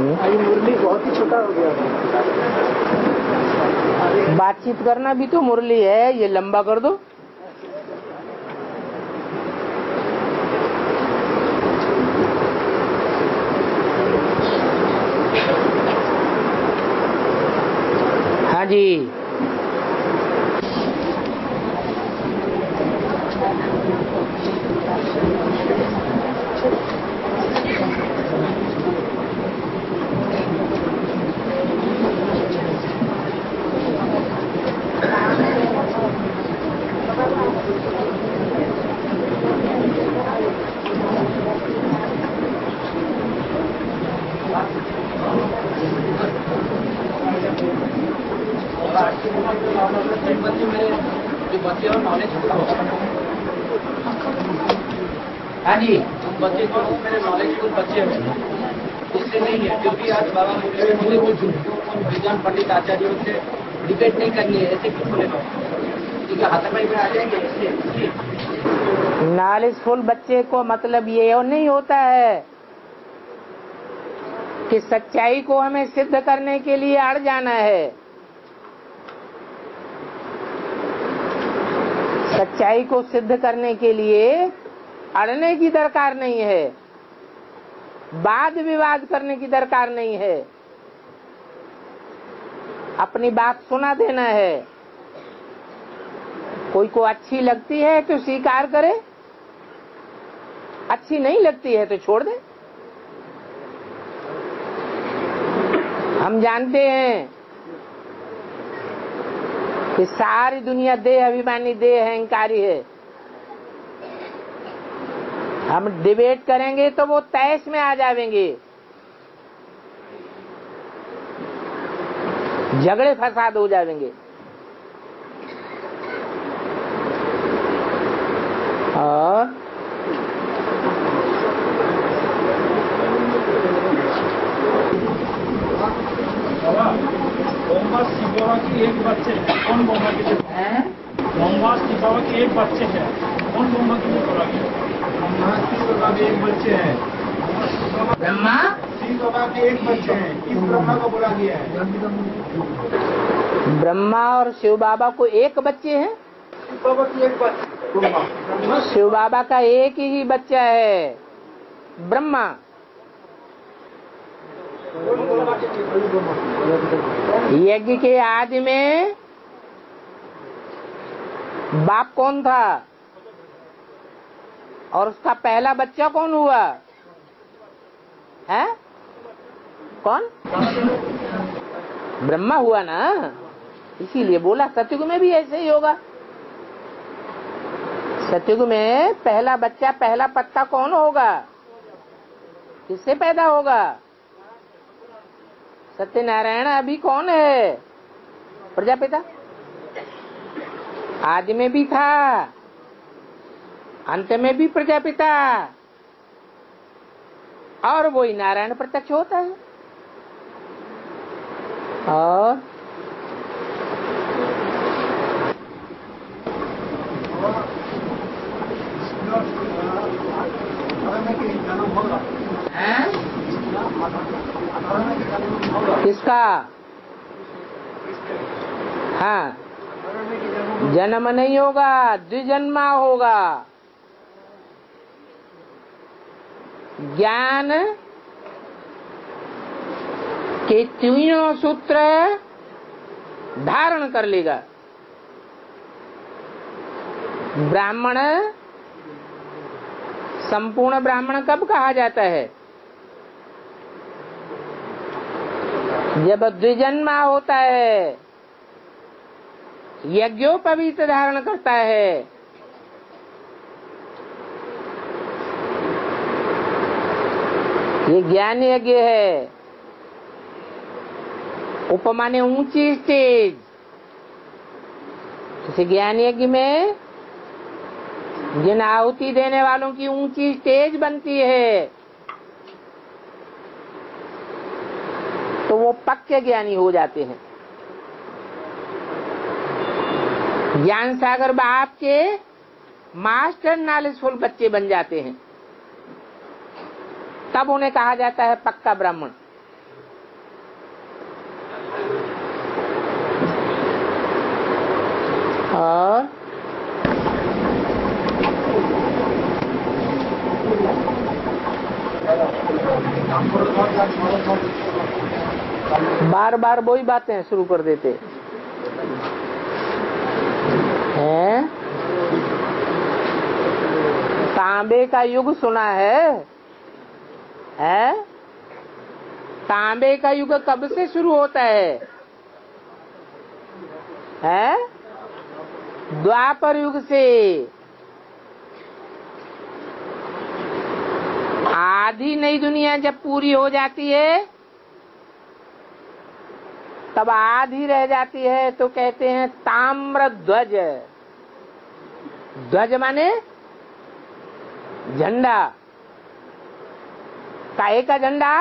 मुरली बहुत ही छोटा हो गया। बातचीत करना भी तो मुरली है, ये लंबा कर दो। हाँ जी, हाँ जी, बच्चे को मेरे नॉलेजफुल बच्चे हैं, इससे नहीं है, क्योंकि आज बाबा मुझे कुछ विज्ञान पंडित आचार्यों से डिबेट नहीं करनी है, ऐसे क्यों बोले क्योंकि हाथापाई में आ जाएंगे इससे। नॉलेजफुल बच्चे को मतलब ये नहीं होता है कि सच्चाई को हमें सिद्ध करने के लिए अड़ जाना है। सच्चाई को सिद्ध करने के लिए अड़ने की दरकार नहीं है, वाद विवाद करने की दरकार नहीं है, अपनी बात सुना देना है। कोई को अच्छी लगती है तो स्वीकार करे, अच्छी नहीं लगती है तो छोड़ दे। हम जानते हैं कि सारी दुनिया देह अभिमानी, देह अहंकारी है। हम डिबेट करेंगे तो वो तैश में आ जाएंगे, झगड़े फसाद हो जाएंगे। और मोहम्मद शिव बाबा की एक बच्चे है, कौन बोमा के लिए? मोहम्मद शिव बाबा की एक बच्चे है, कौन बोमा के लिए बोला गया? मोहम्मद शिव बाबा के एक बच्चे हैं, ब्रह्मा शिव बाबा के एक बच्चे हैं, किस ब्रह्मा को बोला गया है? ब्रह्मा और शिव बाबा को एक बच्चे हैं। शिव बाबा की एक बच्चे, शिव बाबा का एक ही बच्चा है, ब्रह्मा। यज्ञ के आदि में बाप कौन था और उसका पहला बच्चा कौन हुआ है? कौन? ब्रह्मा हुआ ना, इसीलिए बोला सतयुग में भी ऐसे ही होगा। सतयुग में पहला बच्चा, पहला पत्ता कौन होगा? किससे पैदा होगा? सत्यनारायण अभी कौन है? प्रजापिता। आदि में भी था, अंत में भी प्रजापिता, और वही नारायण प्रत्यक्ष होता है। और किसका? हाँ, जन्म नहीं होगा, द्विजन्मा होगा। ज्ञान के तीनों सूत्र धारण कर लेगा। ब्राह्मण, संपूर्ण ब्राह्मण कब कहा जाता है? जब द्विजन्मा होता है, यज्ञोपवीत धारण करता है। ये ज्ञान यज्ञ है। उपमा ने ऊंची स्टेज, जैसे ज्ञान यज्ञ में जिन आहुति देने वालों की ऊंची स्टेज बनती है तो वो पक्के ज्ञानी हो जाते हैं। ज्ञान सागर बाप के मास्टर नॉलेजफुल बच्चे बन जाते हैं, तब उन्हें कहा जाता है पक्का ब्राह्मण। और बार बार वही बातें शुरू कर देते हैं। तांबे का युग सुना है? तांबे का युग कब से शुरू होता है? द्वापर युग से। आधी नई दुनिया जब पूरी हो जाती है तब आधी रह जाती है तो कहते हैं ताम्र ध्वज। ध्वज माने झंडा। काहे का झंडा?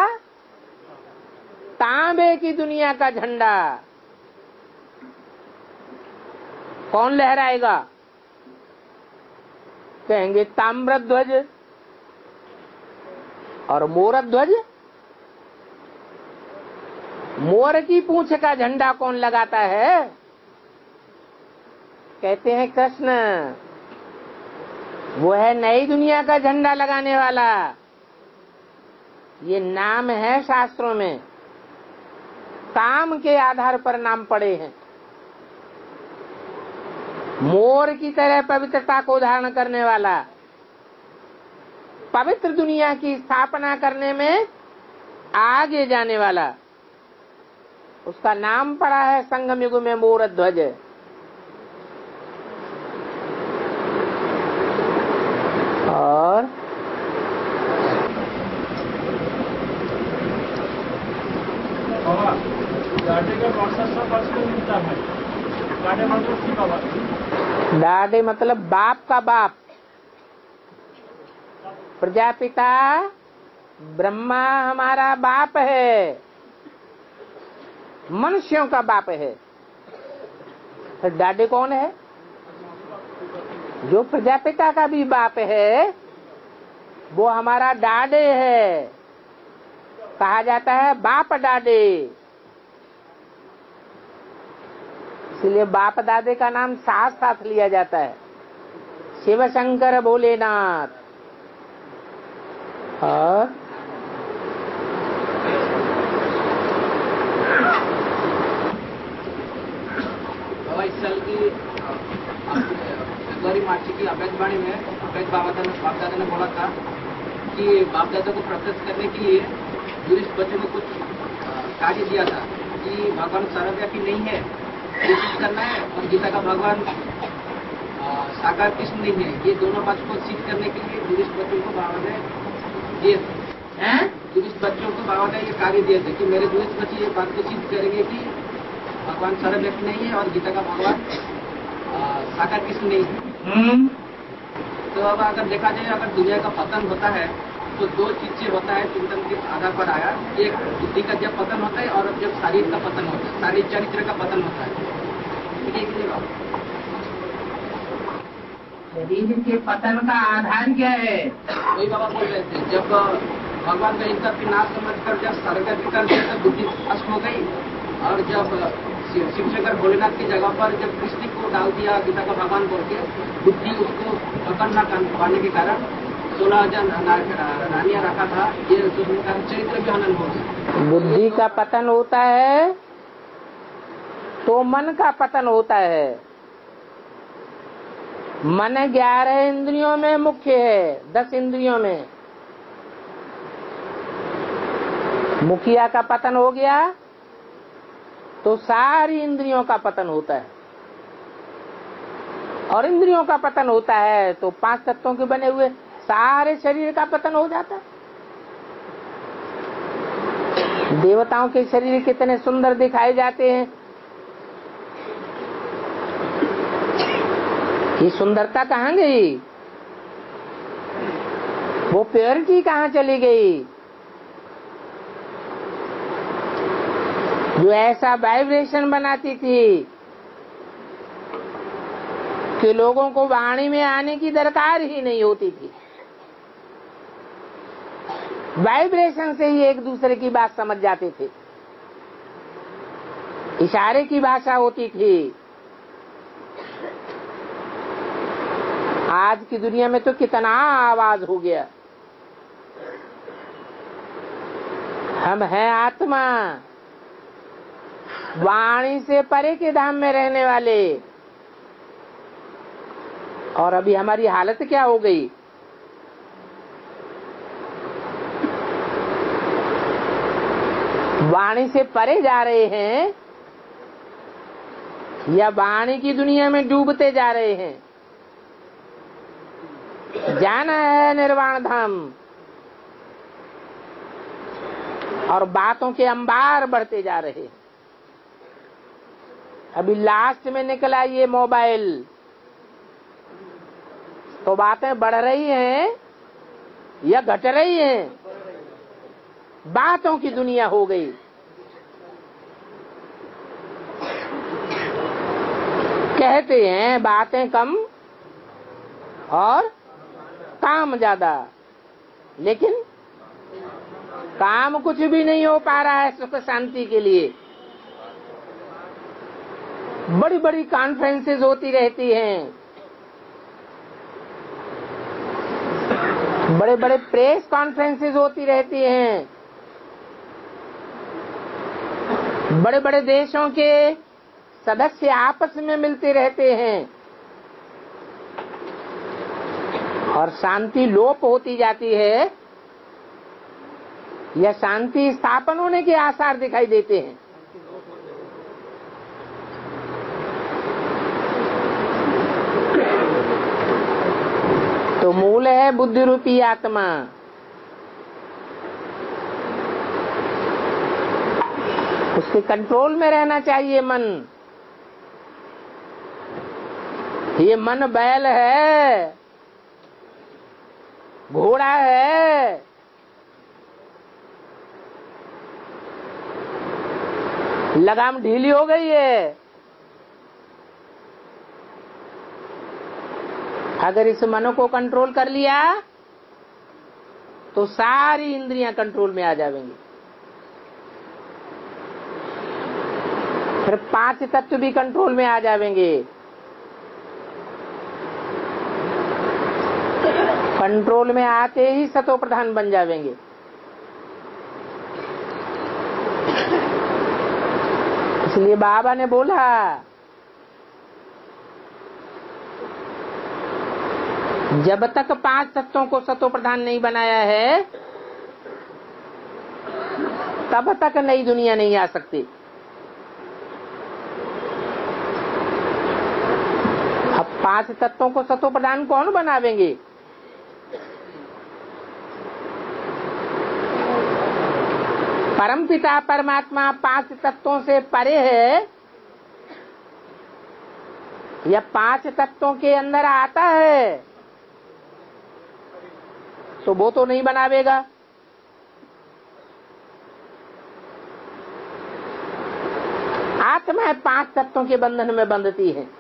तांबे की दुनिया का झंडा। कौन लहराएगा? कहेंगे ताम्र ध्वज। और मोर ध्वज, मोर की पूंछ का झंडा कौन लगाता है? कहते हैं कृष्ण। वो है नई दुनिया का झंडा लगाने वाला। ये नाम है शास्त्रों में, काम के आधार पर नाम पड़े हैं। मोर की तरह पवित्रता को धारण करने वाला, पवित्र दुनिया की स्थापना करने में आगे जाने वाला, उसका नाम पड़ा है संगम युग में मोर ध्वज। और डाटे का कौन सा शब्द मिलता है? डाटे मतलब की बाबा? डाटे मतलब बाप का बाप। प्रजापिता ब्रह्मा हमारा बाप है, मनुष्यों का बाप है। फिर डाडे कौन है? जो प्रजापिता का भी बाप है वो हमारा डाडे है। कहा जाता है बाप डाडे। इसलिए बाप दादे का नाम साथ साथ लिया जाता है। शिव शंकर भोलेनाथ। और इस साल की फरवरी मार्च की आकाशवाणी में अपेज बाप दादा ने बोला था कि बाप दादा को प्रस्तुत करने के लिए टूरिस्ट बच्चों ने कुछ कार्य दिया था कि भगवान सर्वव्यापी नहीं है, कोशिश करना है, और गीता का भगवान साकार कृष्ण नहीं है। ये दोनों बात को सिद्ध करने के लिए टूरिस्ट बच्चों को बाबा ने दिए थे। टूरिस्ट बच्चों को बाबा ने ये कार्य दिए थे कि मेरे टूरिस्ट बच्चे ये बात को सिद्ध करेंगे कि भगवान सर्वव्यापी नहीं है और गीता का भगवान साकार कृष्ण नहीं है। तो अब अगर देखा जाए, अगर दुनिया का पतन होता है तो दो चीजें होता है चिंतन के आधार पर आया। एक बुद्धि का जब पतन होता है और जब शरीर का पतन होता है, शारीरिक चरित्र का पतन होता है। ठीक है कि नहीं? शरीर के पतन का आधार क्या है? वही बाबा बोल रहे थे, जब भगवान का इनका विनाश समझकर जब सर्वव्यापी कर दिया तब बुद्धि नष्ट हो गई, और जब शिवशंकर भोलेनाथ की जगह पर जब कृष्ण को डाल दिया गीता का भगवान बोल के, बुद्धि उसको पकड़ न पाने के कारण 16,000 रानियां रखा था। ये चरित्र भी हनन हो गया। बुद्धि का पतन होता है तो मन का पतन होता है। मन 11 इंद्रियों में मुख्य है, 10 इंद्रियों में। मुखिया का पतन हो गया तो सारी इंद्रियों का पतन होता है, और इंद्रियों का पतन होता है तो 5 तत्वों के बने हुए सारे शरीर का पतन हो जाता है। देवताओं के शरीर कितने सुंदर दिखाए जाते हैं। ये सुंदरता कहाँ गई? वो प्योरिटी कहाँ चली गई? जो ऐसा वाइब्रेशन बनाती थी कि लोगों को वाणी में आने की दरकार ही नहीं होती थी। वाइब्रेशन से ही एक दूसरे की बात समझ जाते थे। इशारे की भाषा होती थी। आज की दुनिया में तो कितना आवाज हो गया। हम हैं आत्मा, वाणी से परे के धाम में रहने वाले, और अभी हमारी हालत क्या हो गई। वाणी से परे जा रहे हैं या वाणी की दुनिया में डूबते जा रहे हैं। जाना है निर्वाण धाम, और बातों के अंबार बढ़ते जा रहे हैं। अभी लास्ट में निकला ये मोबाइल, तो बातें बढ़ रही हैं या घट रही हैं। बातों की दुनिया हो गई। कहते हैं बातें कम और काम ज्यादा, लेकिन काम कुछ भी नहीं हो पा रहा है सुख शांति के लिए। बड़ी बड़ी कॉन्फ्रेंसेस होती रहती हैं, बड़े बड़े प्रेस कॉन्फ्रेंसेस होती रहती हैं, बड़े बड़े देशों के सदस्य आपस में मिलते रहते हैं, और शांति लोप होती जाती है या शांति स्थापन होने के आसार दिखाई देते हैं। तो मूल है बुद्धि रूपी आत्मा। उसके कंट्रोल में रहना चाहिए मन। ये मन बैल है, घोड़ा है, लगाम ढीली हो गई है। अगर इस मन को कंट्रोल कर लिया तो सारी इंद्रियां कंट्रोल में आ जाएंगी। फिर 5 तत्व भी कंट्रोल में आ जाएंगे। कंट्रोल में आते ही सतो प्रधान बन जाएंगे। इसलिए बाबा ने बोला जब तक 5 तत्वों को सतो प्रधान नहीं बनाया है तब तक नई दुनिया नहीं आ सकती। अब 5 तत्वों को सतो प्रधान कौन बनावेंगे? परमपिता परमात्मा 5 तत्वों से परे है या 5 तत्वों के अंदर आता है तो वो तो नहीं बनावेगा। आत्मा 5 तत्वों के बंधन में बंधती है।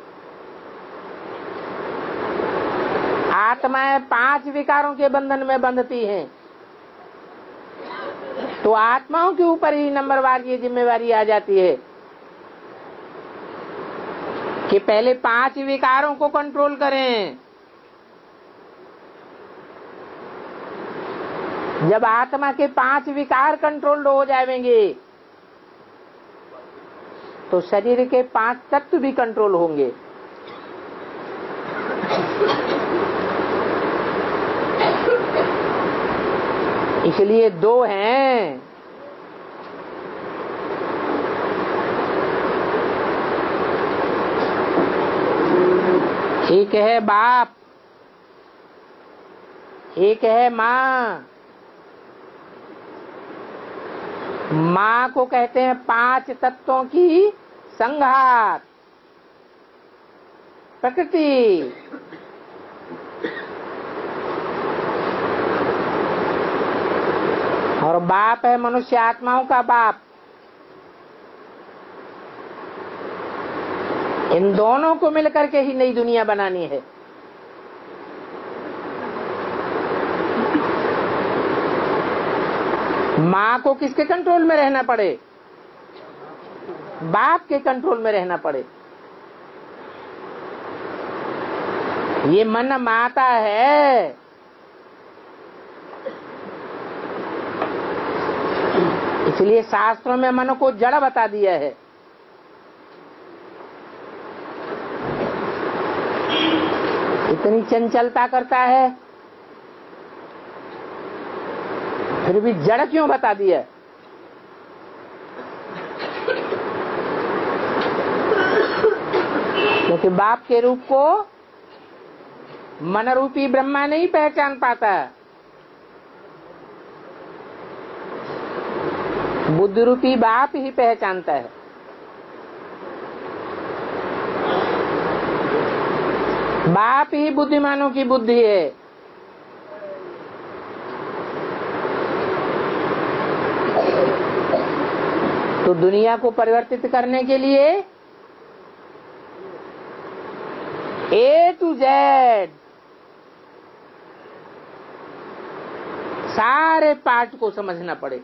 आत्माएं 5 विकारों के बंधन में बंधती हैं। तो आत्माओं के ऊपर ही नंबरवार ये जिम्मेवारी आ जाती है कि पहले 5 विकारों को कंट्रोल करें। जब आत्मा के 5 विकार कंट्रोल्ड हो जाएंगे तो शरीर के 5 तत्व भी कंट्रोल होंगे। इसलिए 2 हैं। एक है बाप, एक है माँ। माँ को कहते हैं 5 तत्वों की संघात, प्रकृति। और बाप है मनुष्य आत्माओं का बाप। इन दोनों को मिलकर के ही नई दुनिया बनानी है। माँ को किसके कंट्रोल में रहना पड़े? बाप के कंट्रोल में रहना पड़े। ये मन माता है। इसलिए शास्त्रों में मन को जड़ बता दिया है। इतनी चंचलता करता है, फिर भी जड़ क्यों बता दिया? क्योंकि बाप के रूप को मन रूपी ब्रह्मा नहीं पहचान पाता, बुद्धि रूपी बाप ही पहचानता है। बाप ही बुद्धिमानों की बुद्धि है। तो दुनिया को परिवर्तित करने के लिए A to Z सारे पार्ट को समझना पड़े।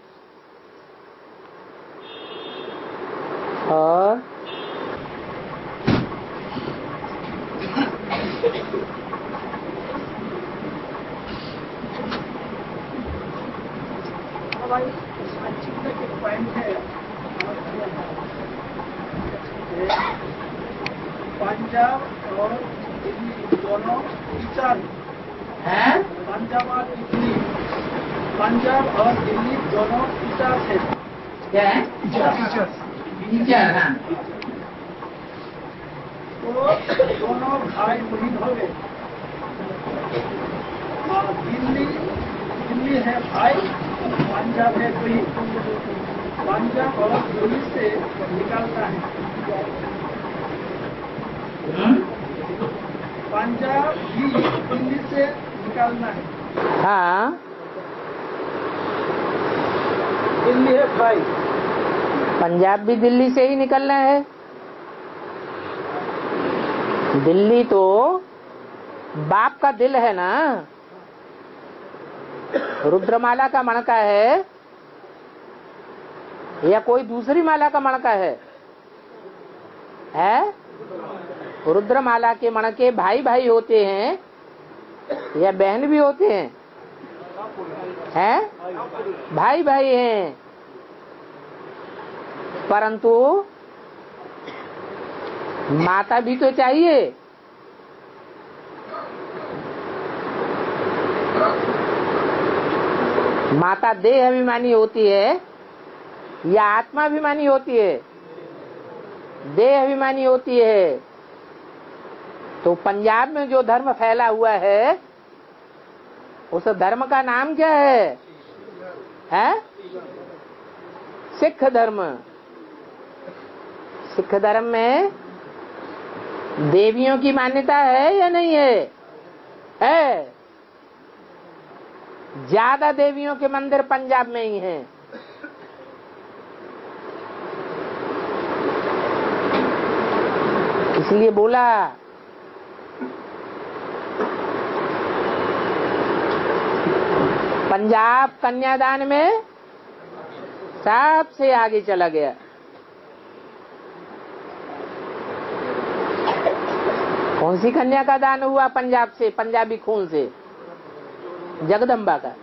और भाई इसमें चिंता के पॉइंट है। पंजाब और दिल्ली दोनों टीचर हैं? पंजाब और दिल्ली दोनों टीचर है। क्या है? टीचर। हाँ। तो दोनों भाई बहन हो गए। और दिल्ली है भाई, पंजाब है बहन। पंजाब और दिल्ली से निकलता है। पंजाब भी दिल्ली से निकालना है। हाँ। दिल्ली है भाई, पंजाब भी दिल्ली से ही निकलना है। दिल्ली तो बाप का दिल है ना। रुद्रमाला का मणका है या कोई दूसरी माला का मणका है? रुद्रमाला के मणके भाई भाई होते हैं या बहन भी होते हैं? भाई भाई हैं, परंतु माता भी तो चाहिए। माता देह अभिमानी होती है या आत्मा अभिमानी होती है? देह अभिमानी होती है। तो पंजाब में जो धर्म फैला हुआ है उस धर्म का नाम क्या है? सिख धर्म। सिख धर्म में देवियों की मान्यता है या नहीं है? ज्यादा देवियों के मंदिर पंजाब में ही हैं। इसलिए बोला पंजाब कन्यादान में सबसे आगे चला गया। कौन सी कन्या का दान हुआ पंजाब से, पंजाबी खून से? जगदम्बा का।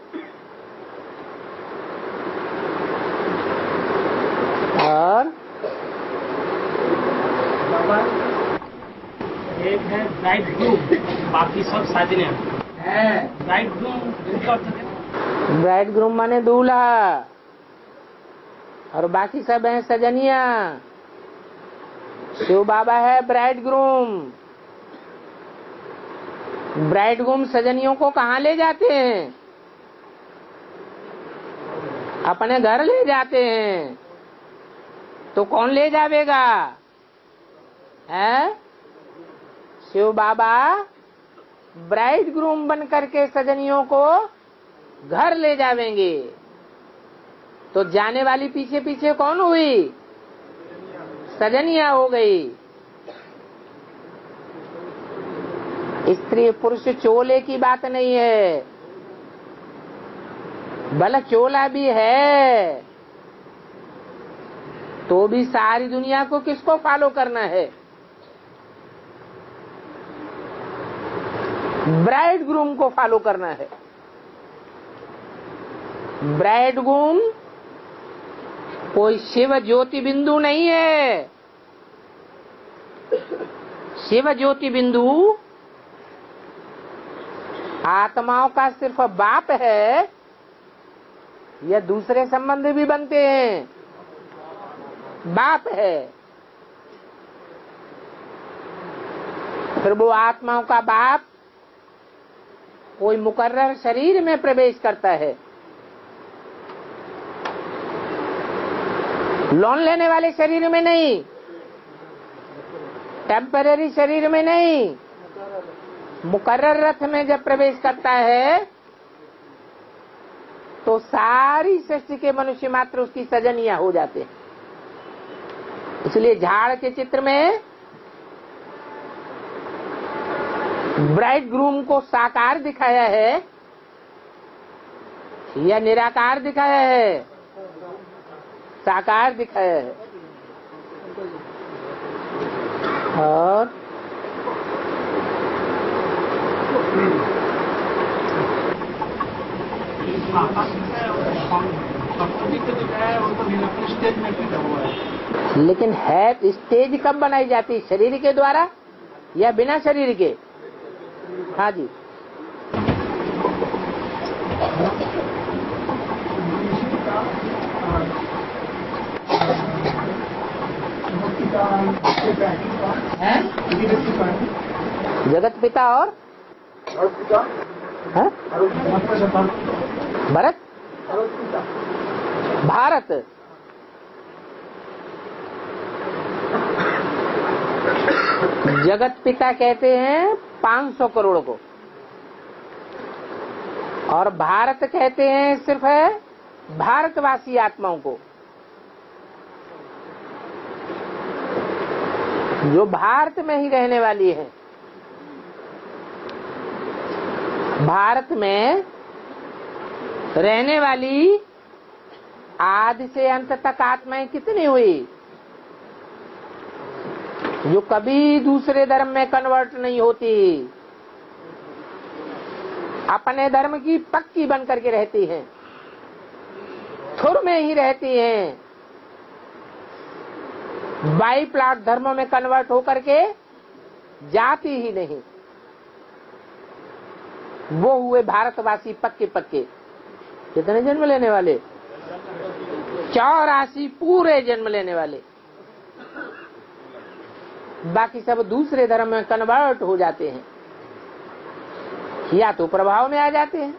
और एक है ब्राइड ग्रूम, बाकी सब साजिने हैं। ब्राइड ग्रूम ब्राइड ग्रूम माने दूल्हा और बाकी सब हैं सजनिया। शिव बाबा है ब्राइड ग्रूम। ब्राइड ग्रूम सजनियों को कहाँ ले जाते हैं? अपने घर ले जाते हैं। तो कौन ले जावेगा? शिव बाबा ब्राइड ग्रूम बन करके सजनियों को घर ले जावेंगे। तो जाने वाली पीछे पीछे कौन हुई? सजनिया हो गई। स्त्री पुरुष चोले की बात नहीं है, भला चोला भी है तो भी सारी दुनिया को किसको फॉलो करना है? ब्राइड ग्रूम को फॉलो करना है। ब्राइड ग्रूम कोई शिव ज्योति बिंदु नहीं है। शिव ज्योति बिंदु आत्माओं का सिर्फ बाप है या दूसरे संबंध भी बनते हैं? बाप है। फिर वो आत्माओं का बाप कोई मुकर्रर शरीर में प्रवेश करता है। लोन लेने वाले शरीर में नहीं, टेम्पररी शरीर में नहीं, मुकर्रर रथ में जब प्रवेश करता है तो सारी सृष्टि के मनुष्य मात्र उसकी सजनिया हो जाते हैं। इसलिए झाड़ के चित्र में ब्राइड ग्रूम को साकार दिखाया है या निराकार दिखाया है? साकार दिखाया है। और स्टेज में पैदा हुआ है। लेकिन है स्टेज कब बनाई जाती है? शरीर के द्वारा या बिना शरीर के? हाँ जी। जगत पिता और भरत भारत। जगत पिता कहते हैं 500 करोड़ को, और भारत कहते हैं सिर्फ भारतवासी आत्माओं को, जो भारत में ही रहने वाली है। भारत में रहने वाली आदि से अंत तक आत्माएं कितनी हुई जो कभी दूसरे धर्म में कन्वर्ट नहीं होती, अपने धर्म की पक्की बन करके रहती हैं, थुर में ही रहती हैं, बाई प्लाट धर्मों में कन्वर्ट होकर के जाती ही नहीं। वो हुए भारतवासी पक्के पक्के। कितने जन्म लेने वाले? 84 पूरे जन्म लेने वाले। बाकी सब दूसरे धर्म में कन्वर्ट हो जाते हैं या तो प्रभाव में आ जाते हैं।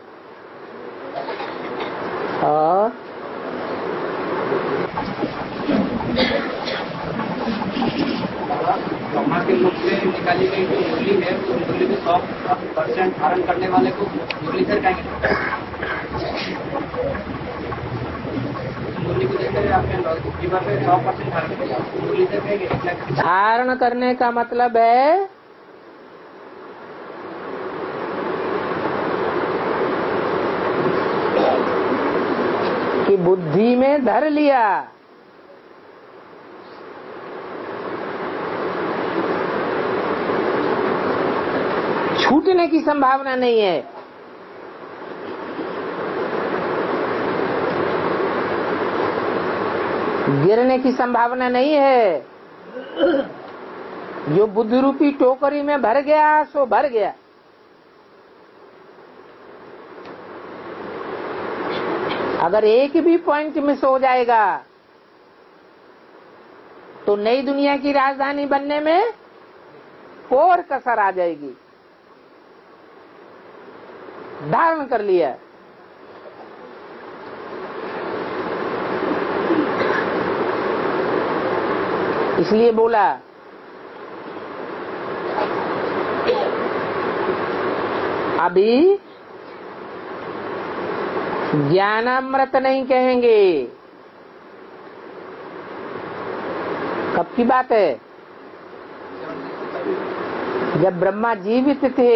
और ब्रह्मा के मुख से निकाली गई जो मुरली है, उस मुरली में 100% धारण करने वाले को मुरलीधर कहेंगे। मुरली को देखकर आपने जीवन में 100% धारण किया, मुरलीधर कहेंगे। धारण करने का मतलब है कि बुद्धि में धर लिया। छूटने की संभावना नहीं है। गिरने की संभावना नहीं है। जो बुद्धि रूपी टोकरी में भर गया सो भर गया। अगर एक भी पॉइंट मिस हो जाएगा तो नई दुनिया की राजधानी बनने में और कसर आ जाएगी। धारण कर लिया। इसलिए बोला अभी ज्ञानामृत नहीं कहेंगे। कब की बात है? जब ब्रह्मा जीवित थे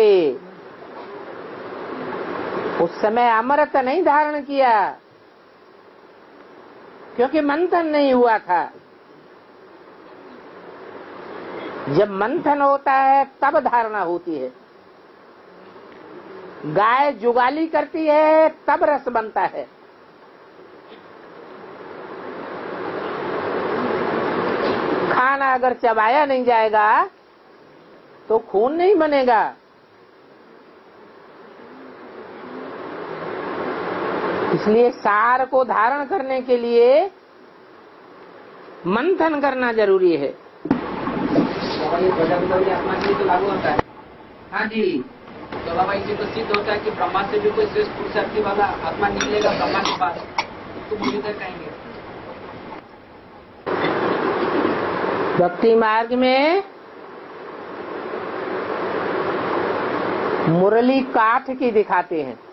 उस समय अमृत नहीं धारण किया, क्योंकि मंथन नहीं हुआ था। जब मंथन होता है तब धारणा होती है। गाय जुगाली करती है तब रस बनता है। खाना अगर चबाया नहीं जाएगा तो खून नहीं बनेगा। इसलिए सार को धारण करने के लिए मंथन करना जरूरी है। बाबा ये प्रजापिता आत्मा के लिए तो लागू होता है। हाँ जी, तो बाबा इसे तो सिद्ध होता है कि ब्रह्मा से भी कोई श्रेष्ठ पुरुषार्थी वाला आत्मा निकलेगा ब्रह्मा के पास, तो मुझे तक कहेंगे। भक्ति मार्ग में मुरली काठ की दिखाते हैं।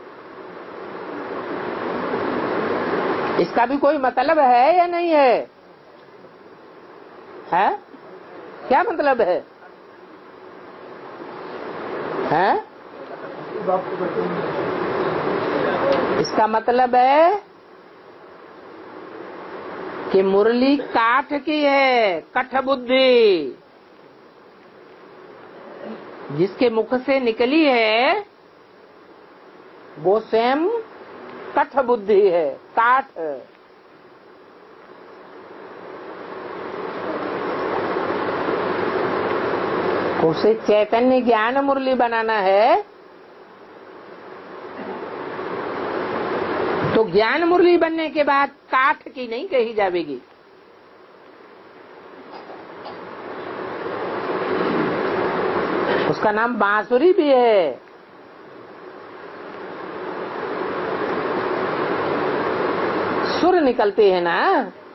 इसका भी कोई मतलब है या नहीं है? है? क्या मतलब है? हैं? इसका मतलब है कि मुरली काठ की है, कठ बुद्धि जिसके मुख से निकली है वो स्वयं कठ बुद्धि है, काठ। उसे चैतन्य ज्ञान मुरली बनाना है तो ज्ञान मुरली बनने के बाद काठ की नहीं कही जाएगी। उसका नाम बांसुरी भी है। सुर निकलते हैं ना,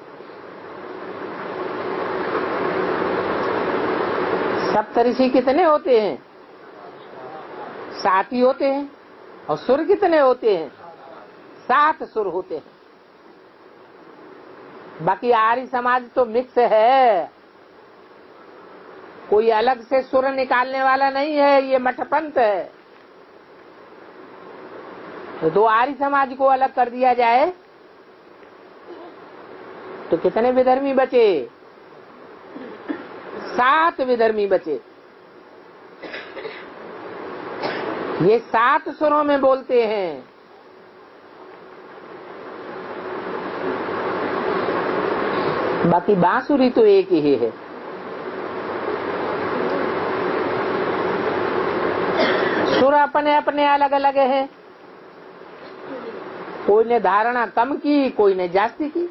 सप्तऋषि कितने होते हैं? 7 ही होते हैं। और सुर कितने होते हैं? 7 सुर होते हैं। बाकी आर्य समाज तो मिक्स है, कोई अलग से सुर निकालने वाला नहीं है, ये मठपंथ है। तो आर्य समाज को अलग कर दिया जाए तो कितने विधर्मी बचे? 7 विधर्मी बचे। ये 7 सुरों में बोलते हैं। बाकी बांसुरी तो एक ही है। सुर अपने अपने अलग अलग है। कोई ने धारणा कम की, कोई ने जास्ती की।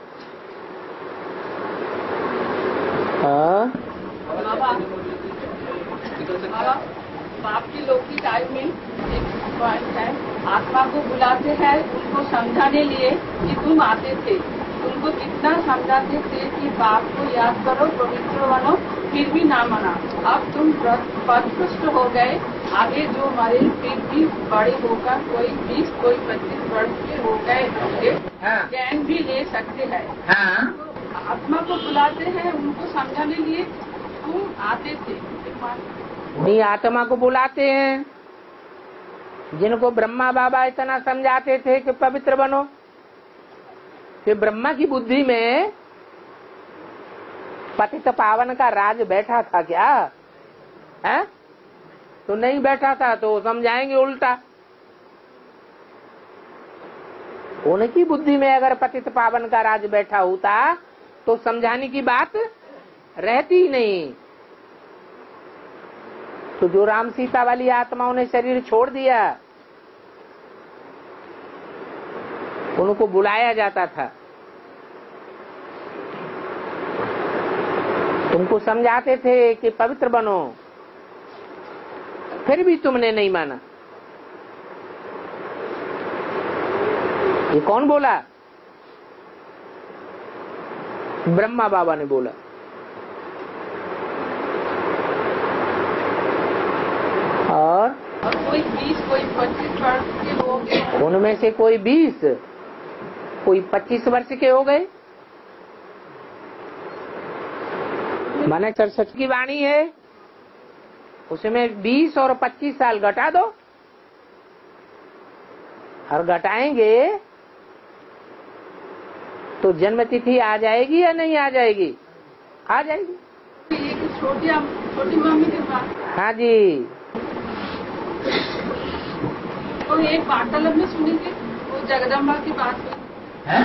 आपकी लौकिक आयु में एक पॉइंट है, आत्मा को बुलाते हैं उनको समझाने लिए कि तुम आते थे। उनको कितना समझाते थे कि बाप को याद करो, पवित्र बनो, फिर भी ना माना। अब तुम पदपुष्ट हो गए, आगे जो मरे फिर भी बड़े होकर कोई 20 कोई 25 वर्ष के हो गए होंगे, ज्ञान भी ले सकते हैं। आत्मा को बुलाते हैं उनको समझाने लिए तुम आते थे। नहीं, आत्मा को बुलाते हैं जिनको ब्रह्मा बाबा इतना समझाते थे कि पवित्र बनो। फिर ब्रह्मा की बुद्धि में पतित पावन का राज बैठा था क्या? है? तो नहीं बैठा था, तो समझाएंगे उल्टा। उनकी बुद्धि में अगर पतित पावन का राज बैठा होता तो समझाने की बात रहती ही नहीं। तो जो राम सीता वाली आत्माओं ने शरीर छोड़ दिया, उनको बुलाया जाता था, तुमको समझाते थे कि पवित्र बनो, फिर भी तुमने नहीं माना। ये कौन बोला? ब्रह्मा बाबा ने बोला। और कोई 20 कोई 25 वर्ष के हो गए, उनमें से कोई 20 कोई 25 वर्ष के हो गए। माने 67 की वाणी है, उसमें 20 और 25 साल घटा दो। और घटाएंगे तो जन्म तिथि आ जाएगी या नहीं आ जाएगी? आ जाएगी। एक छोटी मम्मी के पास। हाँ जी, तो एक वार्तालाप में सुनी थी वो जगदम्बा की बात है?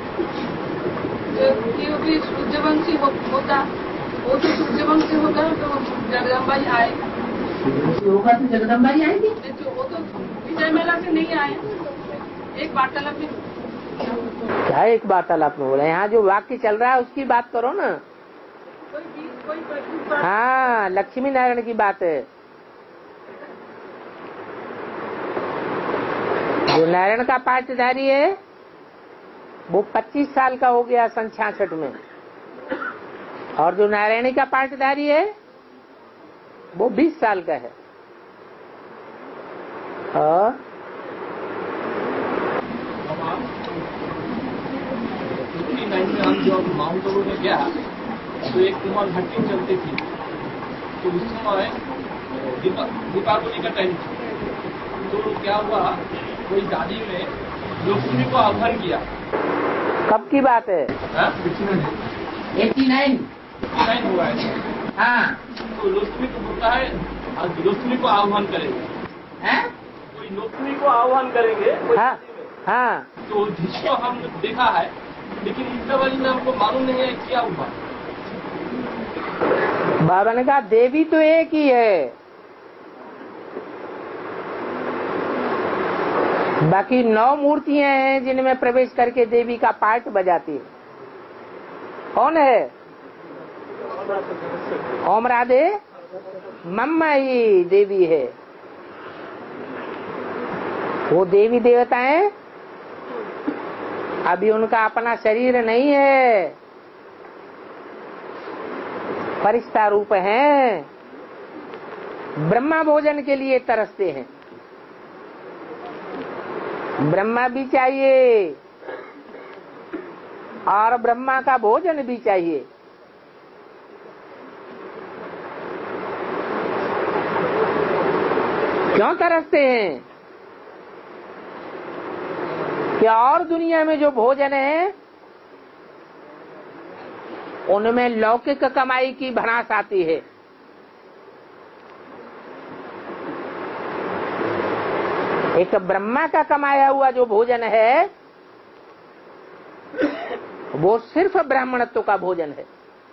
जो भी सूर्यवंशी होता वो तो सूर्यवंशी होगा तो जगदम्बा ही आए होगा तो जगदम्बा ही आएगी। वो तो विजय मेला से नहीं आए। एक वार्तालाप में क्या एक वार्तालाप में हो रहा है? यहाँ जो वाक्य चल रहा है उसकी बात करो ना। कोई हाँ, लक्ष्मी नारायण की बात है। जो नारायण का पाठधारी है वो 25 साल का हो गया सन 66 में, और जो नारायणी का पाठधारी है वो 20 साल का है। और 59 में हम जब माउंट आबू में गया तो एक कुमार घाटी चलती थी, तो उस समय दीपावली का टाइम था। तो क्या हुआ, कोई दादी ने लक्ष्मी को आह्वान किया। कब की बात है? 89 हुआ है। हाँ। तो लक्ष्मी को बोलता है आज लक्ष्मी को आह्वान करेंगे। हैं? कोई लक्ष्मी को आह्वान करेंगे कोई हाँ दादी में। हाँ। तो जिसको हम देखा है, लेकिन इस वाली में हमको मालूम नहीं है क्या हुआ। बाबा ने कहा देवी तो एक ही है, बाकी 9 मूर्तियां हैं जिनमें प्रवेश करके देवी का पाठ बजाती है। कौन है? ओम राधे मम्मा ही देवी है। वो देवी देवताएं अभी उनका अपना शरीर नहीं है, फरिश्ता रूप हैं। ब्रह्मा भोजन के लिए तरसते हैं। ब्रह्मा भी चाहिए और ब्रह्मा का भोजन भी चाहिए। क्यों तरसते हैं? कि और दुनिया में जो भोजन है उनमें लौकिक कमाई की भड़ास आती है। एक ब्रह्मा का कमाया हुआ जो भोजन है वो सिर्फ ब्राह्मणत्व का भोजन है,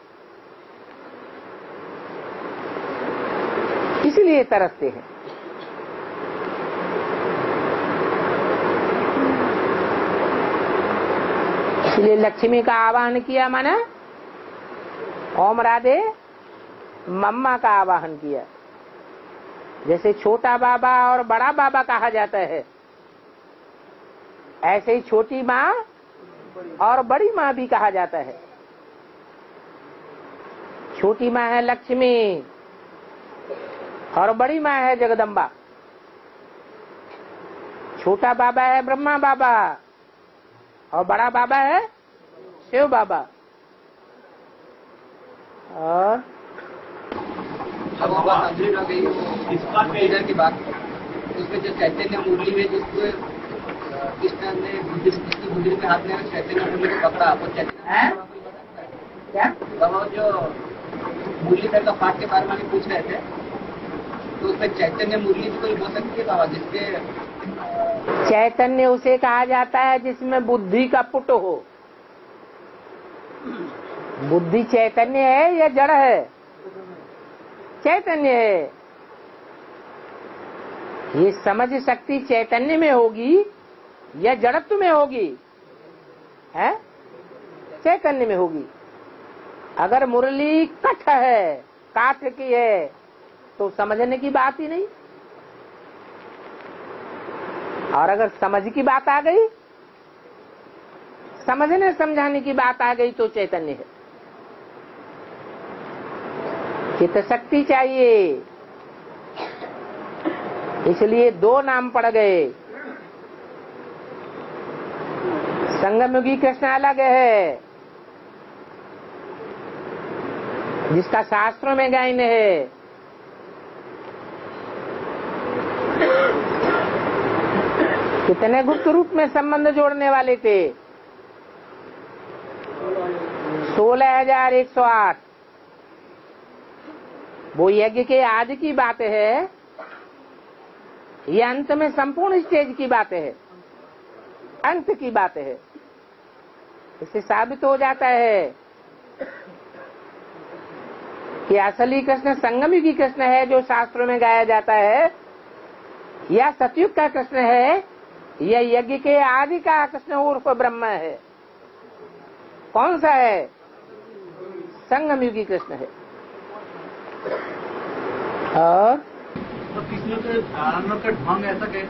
इसलिए तरसते हैं। इसलिए लक्ष्मी का आवाहन किया, माना ओम राधे मम्मा का आवाहन किया। जैसे छोटा बाबा और बड़ा बाबा कहा जाता है, ऐसे ही छोटी माँ और बड़ी माँ भी कहा जाता है। छोटी माँ है लक्ष्मी और बड़ी माँ है जगदम्बा। छोटा बाबा है ब्रह्मा बाबा और बड़ा बाबा है शिव बाबा। और अब बात अंदर आ गई इस बात में की बात, उसमें जो चैतन्य मुरली में जिसको कृष्ण ने जिसकी मुरली में हाथ में चैतन्य मुरली को पकड़ा, वो चैतन्य क्या बाबा जो मुरली धर का पाठ के बारे में पूछ रहे थे, तो उसमें चैतन्य मुरली भी कोई हो सकती है बाबा, जिसके चैतन्य उसे कहा जाता है जिसमें बुद्धि का पुट हो। बुद्धि चैतन्य है या जड़ है? चैतन्य है। ये समझ शक्ति चैतन्य में होगी या जड़त्व में होगी? है चैतन्य में होगी। अगर मुरली कठ है, काठ की है, तो समझने की बात ही नहीं। और अगर समझ की बात आ गई, समझने समझाने की बात आ गई, तो चैतन्य है। चित्त शक्ति चाहिए, इसलिए 2 नाम पड़ गए। संगमयुगी कृष्ण अलग है, जिसका शास्त्रों में गायन है। कितने गुप्त रूप में संबंध जोड़ने वाले थे? 16,108। वो यज्ञ के आज की बात है, ये अंत में संपूर्ण स्टेज की बात है, अंत की बात है। इससे साबित हो जाता है कि असली कृष्ण संगम युगी कृष्ण है जो शास्त्रों में गाया जाता है, या सतयुग का कृष्ण है, या यज्ञ के आदि का कृष्ण उर्फ ब्रह्म है। कौन सा है? संगम युगी कृष्ण है। और तो कृष्ण के धारणा का ढंग ऐसा के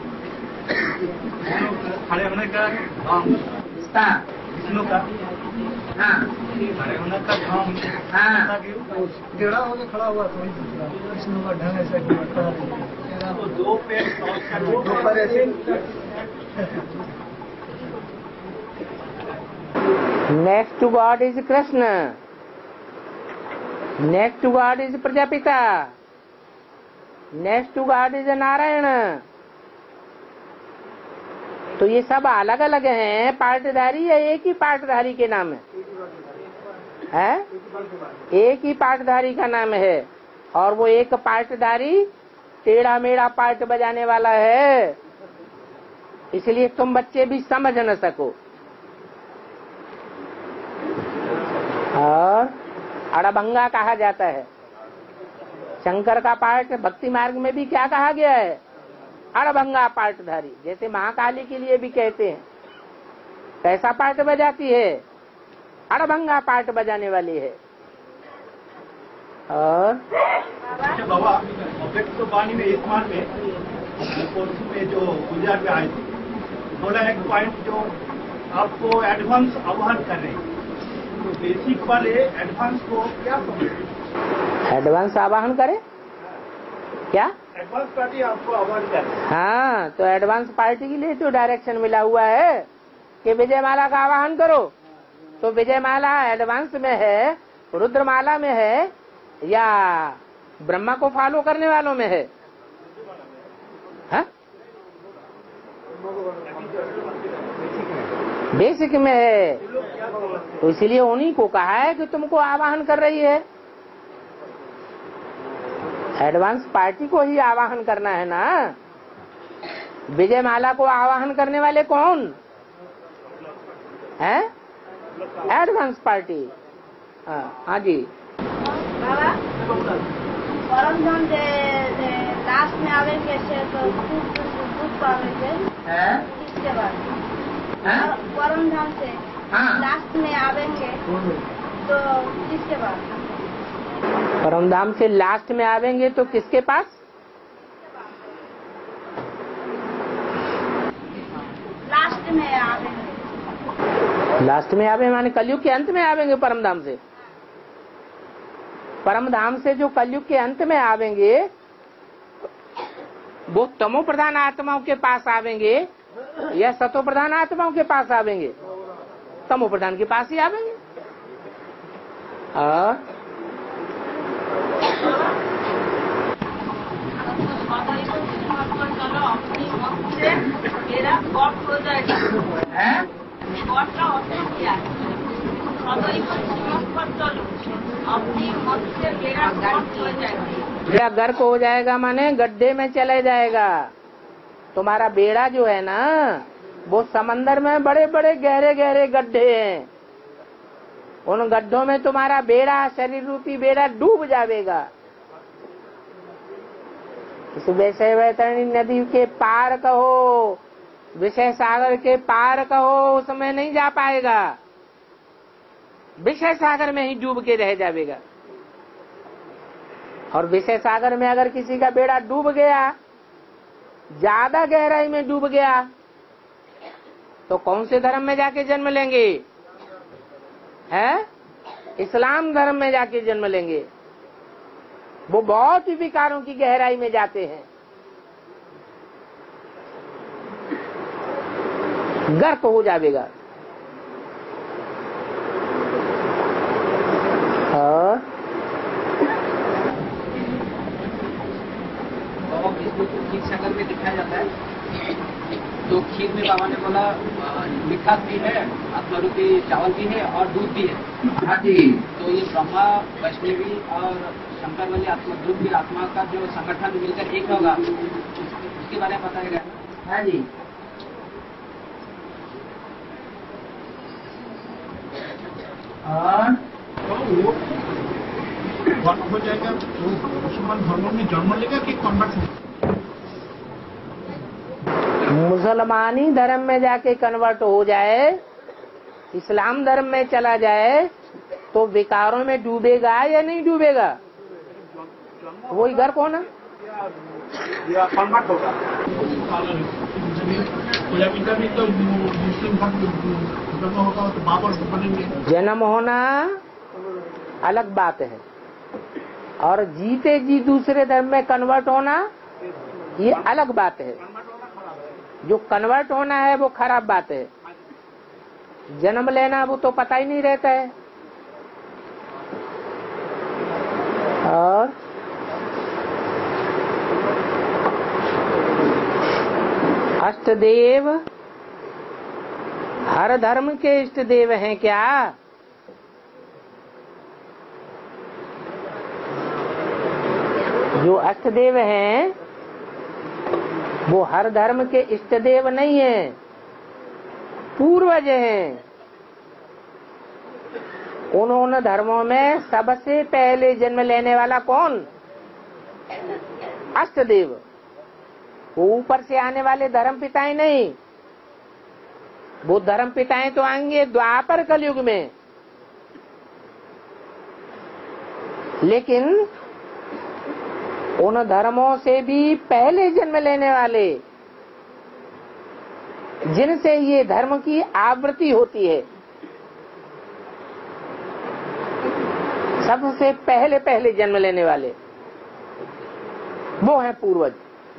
खड़े होने का ढंग कृष्ण का, हाँ खड़े होने का ढंग, हाँ टेढ़ा होकर खड़ा हुआ था, कृष्ण का ढंग ऐसा किया। तो दो पैर दो पैर ऐसे। Next to god is Krishna, next to god is Prajapita, next to god is Narayan. तो ये सब अलग अलग हैं पार्टधारी, या एक ही पार्टधारी के नाम है? एक ही पार्टधारी का नाम है। और वो एक पार्टधारी टेढ़ा मेढ़ा पार्ट बजाने वाला है, इसलिए तुम बच्चे भी समझ न सको। और अड़भंगा कहा जाता है। शंकर का पार्ट भक्ति मार्ग में भी क्या कहा गया है? अड़भंगा पार्टधारी। जैसे महाकाली के लिए भी कहते हैं, कैसा पार्ट बजाती है? अड़भंगा पार्ट बजाने वाली है। और बाबा अव्यक्त तो वाणी में इस मार्ग में कोर्स में जो गुजरात में आए थे, बोला एक पॉइंट जो आपको एडवांस आह्वान कर रहे हैं, तो बेसिक वाले एडवांस को क्या समझते? एडवांस आवाहन करे क्या? एडवांस पार्टी आपको आह्वान कर रहे हैं। हाँ, तो एडवांस पार्टी के लिए तो डायरेक्शन मिला हुआ है कि विजयमाला का आवाहन करो। तो विजयमाला एडवांस में है, रुद्रमाला में है, या ब्रह्मा को फॉलो करने वालों में है? हाँ? बेसिक में है। तो इसलिए उन्हीं को कहा है कि तुमको आवाहन कर रही है। एडवांस पार्टी को ही आवाहन करना है ना। विजयमाला को आवाहन करने वाले कौन है? Advance party. हाँ जी। बाबा परम धाम लास्ट में आवेंगे तो दूध पावेंगे इसके बाद परम धाम से लास्ट में आवेंगे तो किसके बाद? परमधाम से लास्ट में आवेंगे तो किसके पास? लास्ट में आवेंगे। लास्ट में आवे माने कलयुग के अंत में आवेंगे परमधाम से। परमधाम से जो कलयुग के अंत में आवेंगे वो तमो प्रधान आत्माओं के पास आवेंगे या सतो प्रधान आत्माओं के पास आवेंगे? तमो प्रधान के पास ही आवेंगे। मेरा गॉड हो जाएगा। गॉड का ऑप्शन क्या है? अपनी मत से मेरा गॉड हो जाएगा। बेड़ा गर्क हो जाएगा माने गड्ढे में चले जाएगा। तुम्हारा बेड़ा जो है ना वो समंदर में बड़े बड़े गहरे गहरे गड्ढे हैं। उन गड्ढों में तुम्हारा बेड़ा, शरीर रूपी बेड़ा डूब जाएगा। इस विषय वैतरणी नदी के पार कहो, विषय सागर के पार कहो, उसमें नहीं जा पाएगा। विषय सागर में ही डूब के रह जाएगा। और विषय सागर में अगर किसी का बेड़ा डूब गया, ज्यादा गहराई में डूब गया, तो कौन से धर्म में जाके जन्म लेंगे? है इस्लाम धर्म में जाके जन्म लेंगे। वो बहुत ही विकारों की गहराई में जाते हैं, गर्क हो जाएगा। और खीर शक्कर में दिखाया जाता है। तो खीर में बाबा ने बोला मीठा भी है, आत्मारूपी चावल भी है और दूध भी है। हाँ जी। तो ये ब्रह्मा, वैष्णवी और शंकर वाली आत्मा, ध्रुव की आत्मा का जो संगठन मिलकर एक होगा, उसके इसके बारे में बताएगा। हाँ जी। और तो वो हो जाएगा, वो मुसलमान धर्म में जन्म लेगा कि कन्वर्ट होगा? मुसलमानी धर्म में जाके कन्वर्ट हो जाए, इस्लाम धर्म में चला जाए, तो विकारों में डूबेगा या नहीं डूबेगा? वही घर को ना या कन्वर्ट होगा। पिता भी तो मुस्लिम जन्म होगा तो बाबर बनेंगे। जन्म होना अलग बात है, और जीते जी दूसरे धर्म में कन्वर्ट होना ये अलग बात है। जो कन्वर्ट होना है वो खराब बात है, जन्म लेना वो तो पता ही नहीं रहता है। और अष्टदेव हर धर्म के इष्ट देव हैं क्या? जो अष्टदेव हैं वो हर धर्म के इष्ट देव नहीं है, पूर्वज हैं। उन्होंने धर्मों में सबसे पहले जन्म लेने वाला कौन? अष्टदेव। वो ऊपर से आने वाले धर्म पिताएं नहीं, वो धर्म पिताएं तो आएंगे द्वापर कलयुग में, लेकिन उन धर्मों से भी पहले जन्म लेने वाले, जिनसे ये धर्म की आवृत्ति होती है, सबसे पहले जन्म लेने वाले वो हैं पूर्वज।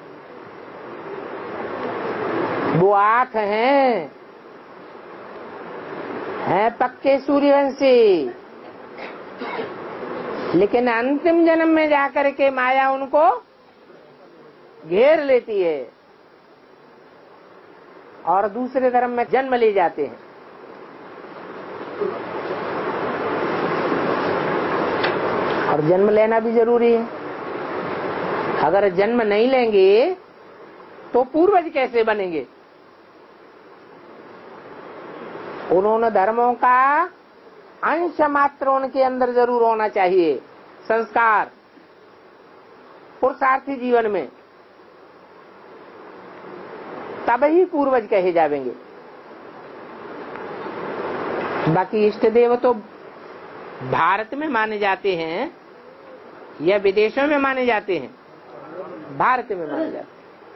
वो 8 हैं पक्के सूर्यवंशी, लेकिन अंतिम जन्म में जाकर के माया उनको घेर लेती है और दूसरे धर्म में जन्म ले जाते हैं। और जन्म लेना भी जरूरी है। अगर जन्म नहीं लेंगे तो पूर्वज कैसे बनेंगे? उन्होंने धर्मों का अंश मात्र उनके अंदर जरूर होना चाहिए, संस्कार पुरुषार्थी जीवन में, तब ही पूर्वज कहे जाएंगे। बाकी इष्ट देव तो भारत में माने जाते हैं या विदेशों में माने जाते हैं? भारत में माने जाते हैं।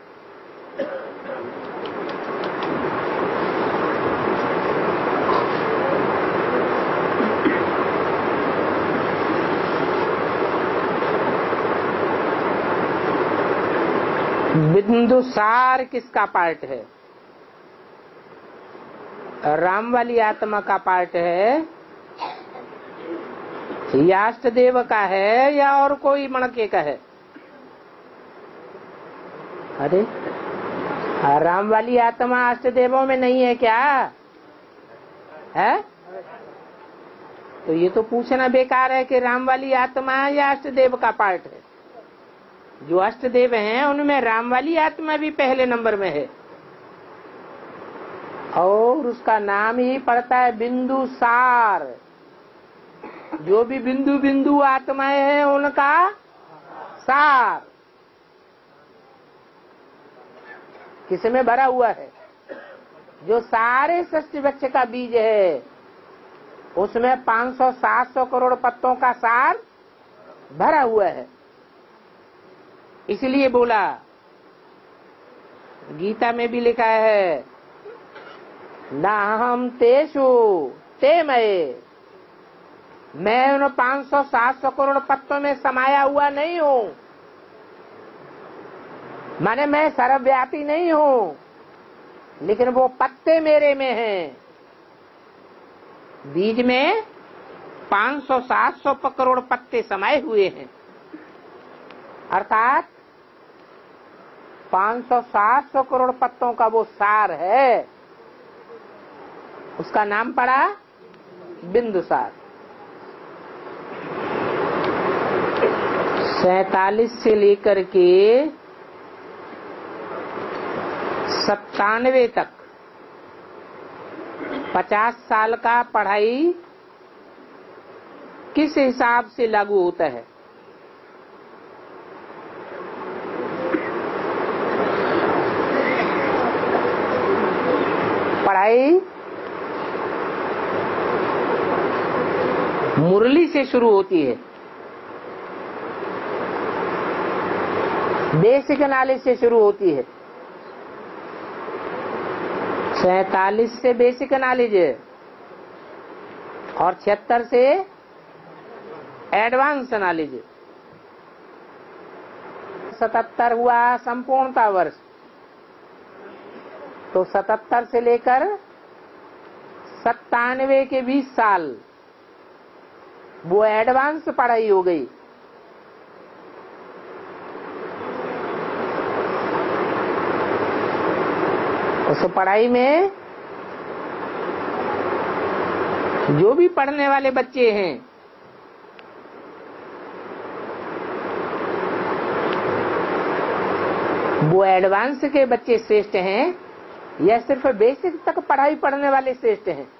बिंदुसार किसका पार्ट है? राम वाली आत्मा का पार्ट है या अष्टदेव का है या और कोई मणके का है? अरे राम वाली आत्मा अष्टदेवों में नहीं है क्या है? तो ये तो पूछना बेकार है कि राम वाली आत्मा या अष्टदेव का पार्ट है। जो अष्टदेव हैं उनमें राम वाली आत्मा भी पहले नंबर में है और उसका नाम ही पड़ता है बिंदुसार। जो भी बिंदु बिंदु आत्माएं हैं उनका सार किसमें भरा हुआ है? जो सारे सृष्टि वृक्ष का बीज है उसमें 500-700 करोड़ पत्तों का सार भरा हुआ है। इसलिए बोला, गीता में भी लिखा है ना हम तेषु ते मैं उन 500-700 करोड़ पत्तों में समाया हुआ नहीं हूँ, माने मैं सर्वव्यापी नहीं हूँ, लेकिन वो पत्ते मेरे में हैं। बीज में 500-700 करोड़ पत्ते समाये हुए हैं, अर्थात 500-700 करोड़ पत्तों का वो सार है, उसका नाम पड़ा बिंदुसार। 47 से लेकर के 97 तक 50 साल का पढ़ाई किस हिसाब से लागू होता है? पढ़ाई मुरली से शुरू होती है, बेसिक नॉलेज से शुरू होती है। 47 से बेसिक नॉलेज है और 76 से एडवांस नॉलेज। 77 हुआ संपूर्णता वर्ष, तो 77 से लेकर 97 के 20 साल वो एडवांस पढ़ाई हो गई। उस पढ़ाई में जो भी पढ़ने वाले बच्चे हैं वो एडवांस के बच्चे श्रेष्ठ हैं या सिर्फ बेसिक तक पढ़ाई पढ़ने वाले श्रेष्ठ हैं?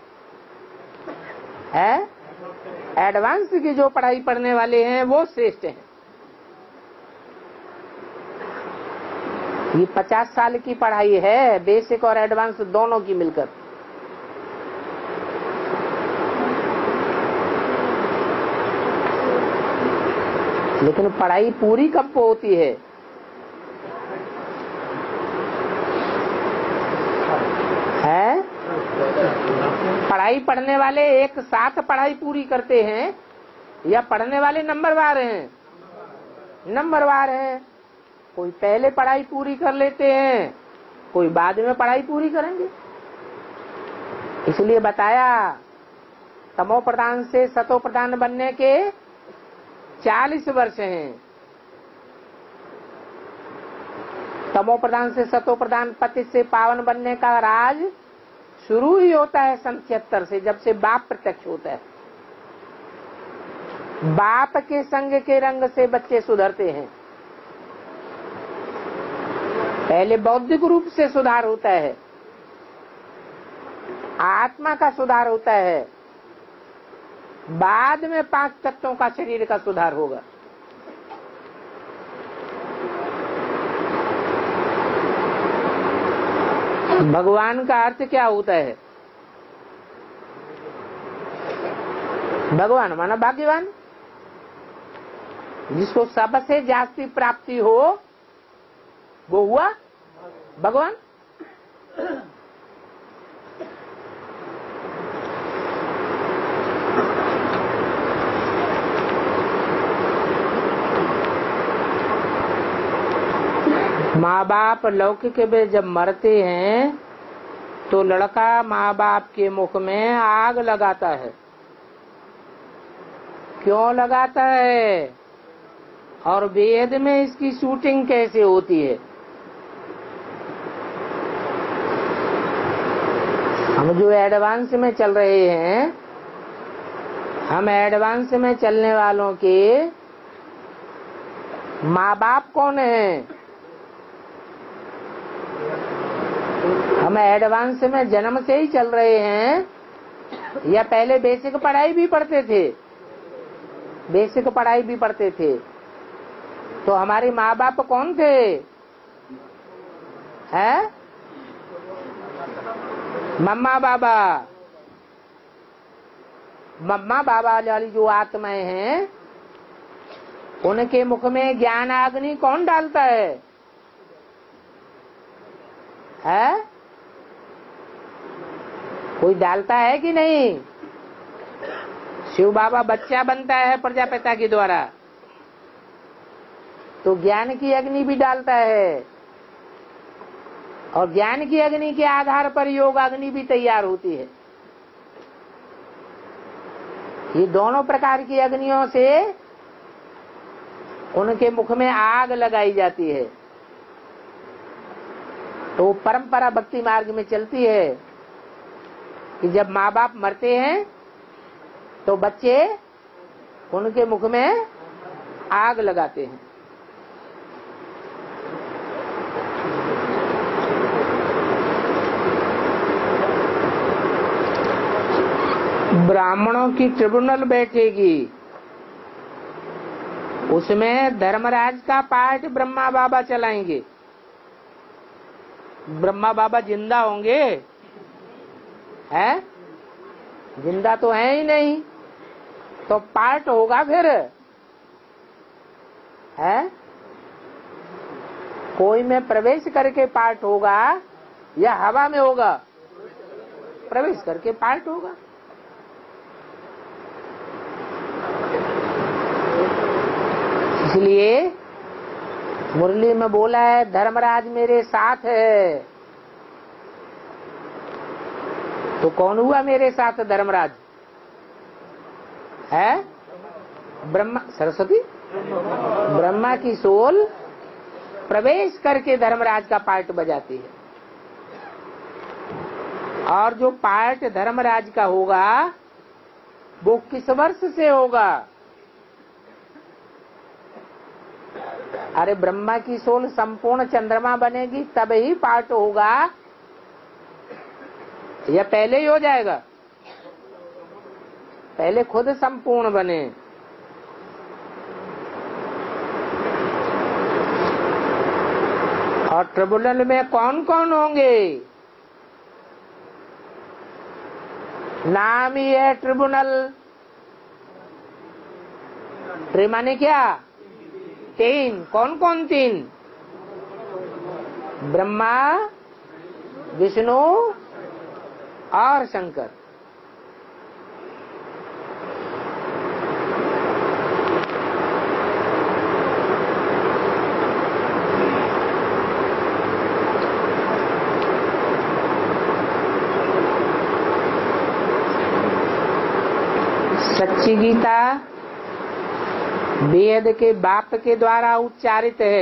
एडवांस की जो पढ़ाई पढ़ने वाले हैं वो श्रेष्ठ हैं। ये 50 साल की पढ़ाई है, बेसिक और एडवांस दोनों की मिलकर। लेकिन पढ़ाई पूरी कब को होती है? पढ़ाई पढ़ने वाले एक साथ पढ़ाई पूरी करते हैं या पढ़ने वाले नंबरवार हैं? नंबरवार हैं। कोई पहले पढ़ाई पूरी कर लेते हैं, कोई बाद में पढ़ाई पूरी करेंगे। इसलिए बताया तमो प्रधान से सतो प्रधान बनने के 40 वर्ष हैं। तमो प्रधान से सतो प्रधान पति से पावन बनने का राज शुरू ही होता है सन 76 से, जब से बाप प्रत्यक्ष होता है। बाप के संग के रंग से बच्चे सुधरते हैं। पहले बौद्धिक रूप से सुधार होता है, आत्मा का सुधार होता है, बाद में 5 तत्वों का शरीर का सुधार होगा। भगवान का अर्थ क्या होता है? भगवान माना भाग्यवान, जिसको सबसे जास्ती प्राप्ति हो वो हुआ भगवान। माँ बाप लौकिक में जब मरते हैं तो लड़का माँ बाप के मुख में आग लगाता है। क्यों लगाता है और वेद में इसकी शूटिंग कैसे होती है? हम जो एडवांस में चल रहे हैं, हम एडवांस में चलने वालों के माँ बाप कौन हैं? हम एडवांस में जन्म से ही चल रहे हैं या पहले बेसिक पढ़ाई भी पढ़ते थे? बेसिक पढ़ाई भी पढ़ते थे। तो हमारे माँ बाप कौन थे? हैं? मम्मा बाबा। मम्मा बाबा वाली जो आत्माएं हैं उनके मुख में ज्ञान अग्नि कौन डालता है? कोई डालता है कि नहीं? शिव बाबा बच्चा बनता है प्रजापिता के द्वारा तो ज्ञान की अग्नि भी डालता है, और ज्ञान की अग्नि के आधार पर योग अग्नि भी तैयार होती है। ये दोनों प्रकार की अग्नियों से उनके मुख में आग लगाई जाती है। तो परंपरा भक्ति मार्ग में चलती है कि जब माँ बाप मरते हैं तो बच्चे उनके मुख में आग लगाते हैं। ब्राह्मणों की ट्रिब्यूनल बैठेगी, उसमें धर्मराज का पार्ट ब्रह्मा बाबा चलाएंगे। ब्रह्मा बाबा जिंदा होंगे? है? जिंदा तो है ही नहीं, तो पार्ट होगा फिर है? कोई में प्रवेश करके पार्ट होगा या हवा में होगा? प्रवेश करके पार्ट होगा। इसलिए मुरली में बोला है धर्मराज मेरे साथ है। तो कौन हुआ मेरे साथ धर्मराज? है ब्रह्मा, सरस्वती। ब्रह्मा की सोल प्रवेश करके धर्मराज का पार्ट बजाती है। और जो पार्ट धर्मराज का होगा वो किस वर्ष से होगा? अरे ब्रह्मा की सोल संपूर्ण चंद्रमा बनेगी तब ही पार्ट होगा या पहले ही हो जाएगा? पहले खुद संपूर्ण बने। और ट्रिब्यूनल में कौन कौन होंगे? नाम ही है ट्रिब्यूनल। ट्री माने क्या? तीन। कौन कौन तीन? ब्रह्मा, विष्णु और शंकर। सच्ची गीता वेद के बाप के द्वारा उच्चारित है।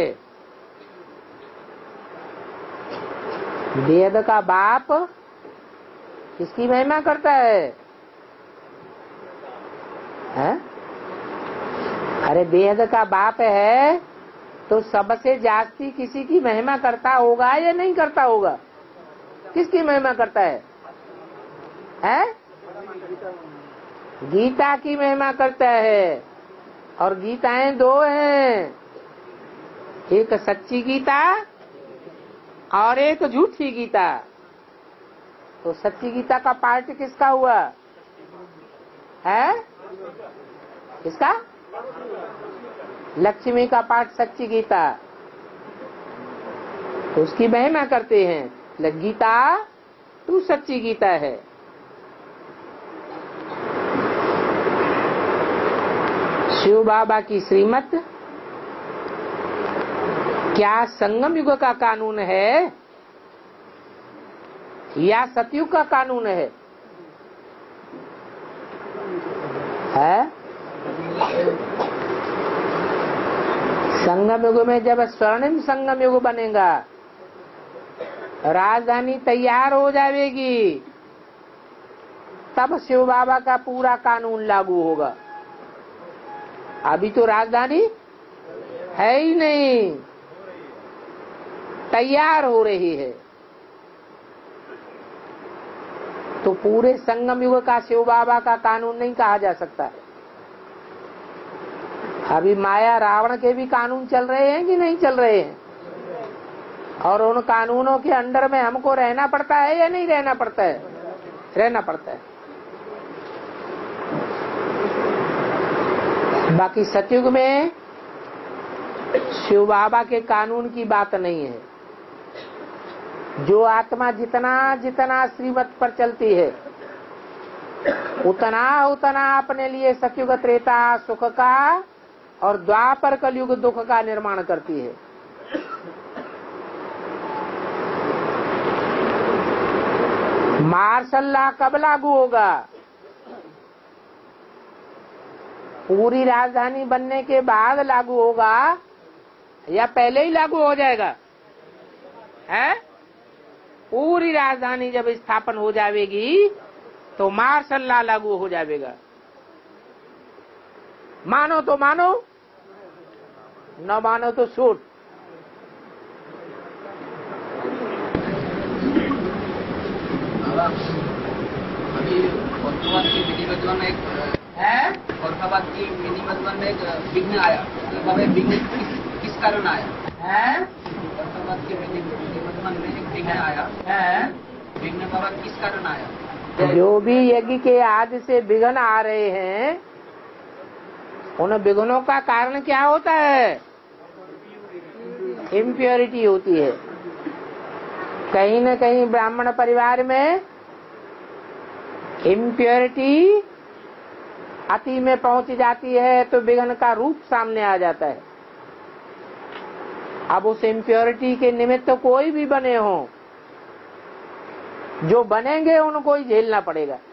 वेद का बाप किसकी महिमा करता है? हैं? अरे वेद का बाप है तो सबसे जास्ती किसी की महिमा करता होगा या नहीं करता होगा? किसकी महिमा करता है? हैं? गीता की महिमा करता है। और गीताएं दो हैं, एक सच्ची गीता और एक झूठी गीता। तो सच्ची गीता का पार्ट किसका हुआ है? किसका? लक्ष्मी का पार्ट सच्ची गीता। तो उसकी महिमा करते हैं, गीता तू सच्ची गीता है। शिव बाबा की श्रीमत क्या संगम युग का कानून है या सतयुग का कानून है? संगम युग में जब स्वर्णिम संगम युग बनेगा, राजधानी तैयार हो जाएगी, तब शिव बाबा का पूरा कानून लागू होगा। अभी तो राजधानी है ही नहीं, तैयार हो रही है। तो पूरे संगम युग का शिव बाबा का कानून नहीं कहा जा सकता। अभी माया रावण के भी कानून चल रहे हैं कि नहीं चल रहे हैं? और उन कानूनों के अंडर में हमको रहना पड़ता है या नहीं रहना पड़ता है? रहना पड़ता है। बाकी सतयुग में शिव बाबा के कानून की बात नहीं है। जो आत्मा जितना जितना श्रीमत पर चलती है उतना उतना अपने लिए सतयुग त्रेता सुख का और द्वापर कलयुग दुख का निर्माण करती है। मार्शल लॉ कब लागू होगा? पूरी राजधानी बनने के बाद लागू होगा या पहले ही लागू हो जाएगा? है? पूरी राजधानी जब स्थापन हो जाएगी तो मार्शल लॉ लागू हो जाएगा। मानो तो मानो, न मानो तो छूट। अभी फौरताबाद की मिनी बजवन में फौरताबाद की मिनी बजवन में एक विघ्न आया, तो बाबा विघ्न किस कारण आया? फौरताबाद की मिनी बजवन में एक विघ्न आया, विघ्न बाबा किस कारण आया? जो भी यज्ञ के आदि से विघ्न आ रहे हैं, उन विघ्नों का कारण क्या होता है? इम्प्योरिटी होती है। कहीं न कहीं ब्राह्मण परिवार में इम्प्योरिटी अति में पहुंच जाती है तो विघ्न का रूप सामने आ जाता है। अब उस इम्प्योरिटी के निमित्त कोई भी बने हों, जो बनेंगे उनको ही झेलना पड़ेगा।